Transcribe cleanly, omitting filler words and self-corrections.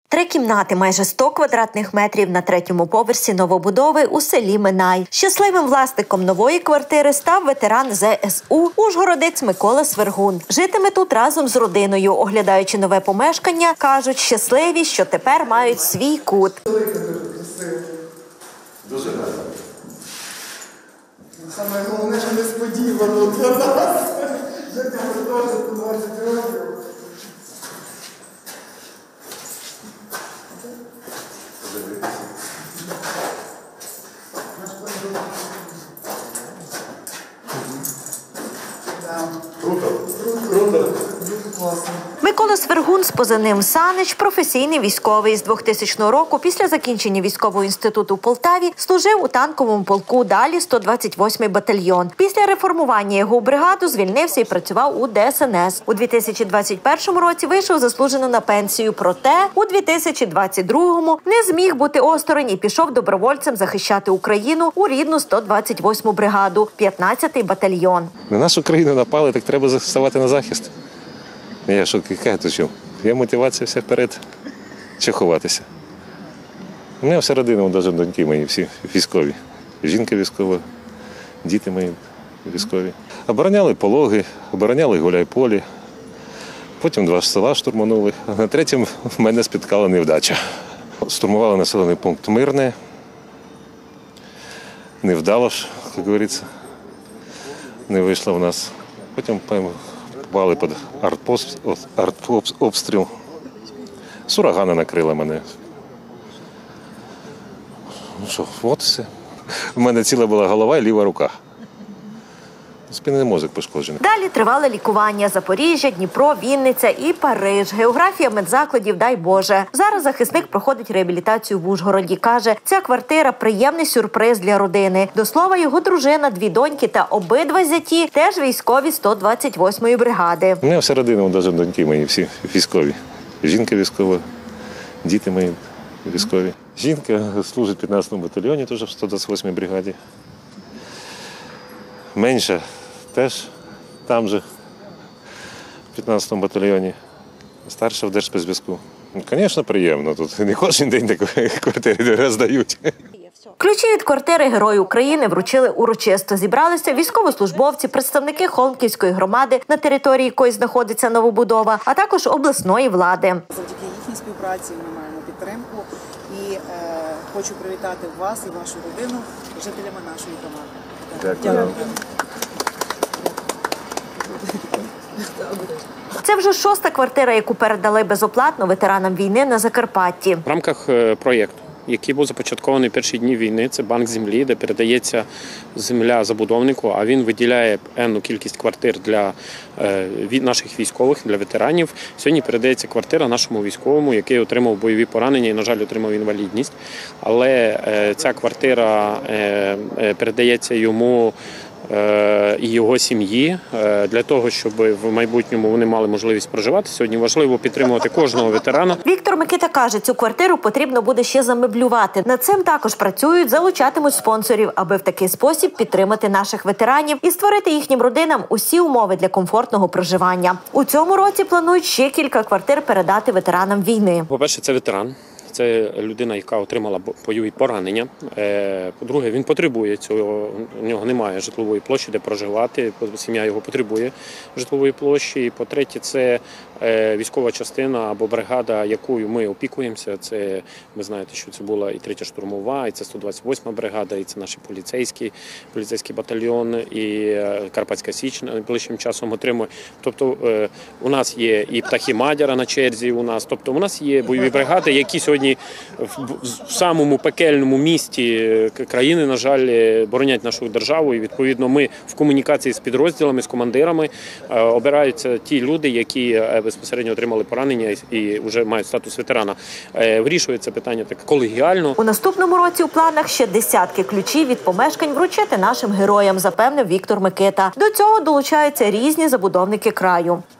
3 кімнати, майже 100 квадратних метрів на 3-му поверсі новобудови у селі Минай. Щасливим власником нової квартири став ветеран ЗСУ, ужгородець Микола Свергун. Житиме тут разом з родиною. Оглядаючи нове помешкання, кажуть, щасливі, що тепер мають свій кут. Дуже гарно. Саме головне, що несподівано для нас. Життя продовжує 20 років. Круто. Класно. Микола Свергун з позивним «Санич» – професійний військовий. З 2000 року, після закінчення військового інституту в Полтаві, служив у танковому полку, далі 128-й батальйон. Після реформування його бригаду звільнився і працював у ДСНС. У 2021 році вийшов заслужено на пенсію, проте у 2022-му не зміг бути осторонь і пішов добровольцем захищати Україну у рідну 128-му бригаду, 15-й батальйон. На нашу країну напали, так треба ставати на захист. Я що, яка то що? Є мотивація все вперед, чи ховатися. У мене вся родина, навіть доньки мої всі військові. Жінка військова, діти мої військові. Обороняли Пологи, обороняли Гуляйполі. Потім 2 села штурманули. А на 3-му мене спіткала невдача. Штурмували населений пункт Мирне. Невдало ж, як говориться, не вийшло в нас. Потім попали під артобстріл. З урагана накрила мене. Ну що, от все. У мене ціла була голова і ліва рука. Спинний мозок пошкоджений. Далі тривале лікування. Запоріжжя, Дніпро, Вінниця і Париж. Географія медзакладів, дай Боже. Зараз захисник проходить реабілітацію в Ужгороді. Каже, ця квартира – приємний сюрприз для родини. До слова, його дружина, 2 доньки та обидва зяті – теж військові 128-ї бригади. У мене вся родина, навіть доньки мої всі військові. Жінка військова, діти мої військові. Жінка служить в 15-му батальйоні, теж в 128-й бригаді. Менша теж там же, в 15-му батальйоні. Старша в Держспецзв'язку. Звісно, приємно. Тут не кожен день такі квартири роздають. Ключі від квартири Герою України вручили урочисто. Зібралися військовослужбовці, представники Холмківської громади, на території якої знаходиться новобудова, а також обласної влади. Завдяки їхній співпраці ми маємо підтримку і хочу привітати вас і вашу родину жителями нашої громади. Дякую. Це вже 6-та квартира, яку передали безоплатно ветеранам війни на Закарпатті. В рамках проєкту, який був започаткований в перші дні війни, це банк землі, де передається земля забудовнику, а він виділяє певну кількість квартир для наших військових, для ветеранів. Сьогодні передається квартира нашому військовому, який отримав бойові поранення і, на жаль, отримав інвалідність. Але ця квартира передається йому і його сім'ї для того, щоб в майбутньому вони мали можливість проживати. Сьогодні важливо підтримувати кожного ветерана. Віктор Микита каже, цю квартиру потрібно буде ще замеблювати. Над цим також працюють, залучатимуть спонсорів, аби в такий спосіб підтримати наших ветеранів і створити їхнім родинам усі умови для комфортного проживання. У цьому році планують ще кілька квартир передати ветеранам війни. По-перше, це ветеран. Це людина, яка отримала бойові поранення. По-друге, він потребує цього, у нього немає житлової площі, де проживати, сім'я його потребує житлової площі. І по-третє, це військова частина або бригада, якою ми опікуємося. Це, ви знаєте, що це була і 3-я штурмова, і це 128-ма бригада, і це наші поліцейський батальйон, і Карпатська Січ найближчим часом отримує. Тобто у нас є і птахи Мадяра на черзі у нас, тобто у нас є бойові бригади, які сьогодні в самому пекельному місті країни, на жаль, боронять нашу державу. І, відповідно, ми в комунікації з підрозділами, з командирами обираються ті люди, які безпосередньо отримали поранення і вже мають статус ветерана. Вирішується питання так колегіально. У наступному році у планах ще десятки ключів від помешкань вручити нашим героям, запевнив Віктор Микита. До цього долучаються різні забудовники краю.